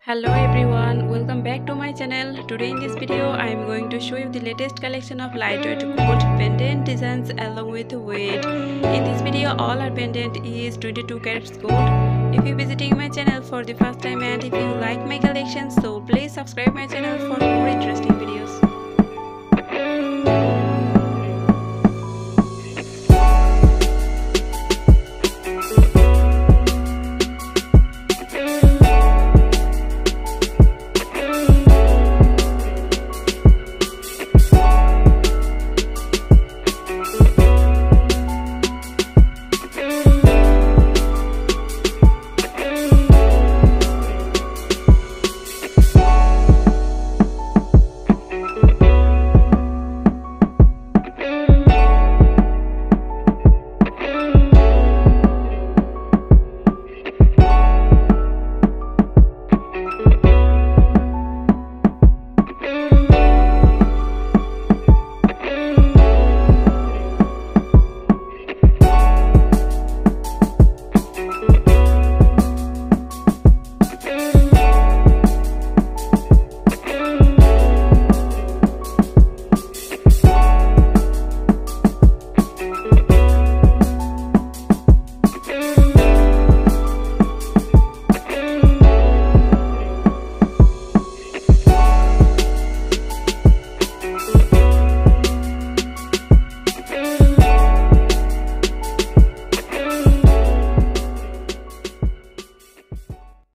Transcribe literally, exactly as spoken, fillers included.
Hello everyone, welcome back to my channel. Today in this video I am going to show you the latest collection of lightweight gold pendant designs along with weight. In this video all our pendant is twenty-two carats gold. If you are visiting my channel for the first time and if you like my collection, so please subscribe my channel for more interesting videos.